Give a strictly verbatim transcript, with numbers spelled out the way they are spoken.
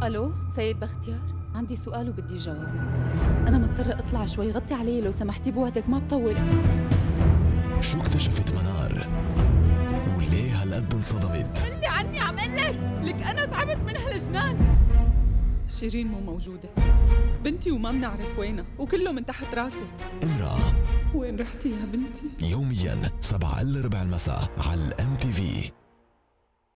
ألو سيد بختيار، عندي سؤال وبدي جوابه. أنا مضطرة أطلع شوي، غطي علي لو سمحتي بوعدك ما بطول. شو اكتشفت منار؟ وليه هالقد انصدمت؟ اللي عني عم قلك لك أنا تعبت من هالجنان. شيرين مو موجودة، بنتي وما بنعرف وينها، وكله من تحت راسي. امرأة وين رحتي يا بنتي؟ يوميا سبعة إلا ربع المساء على الام تي في.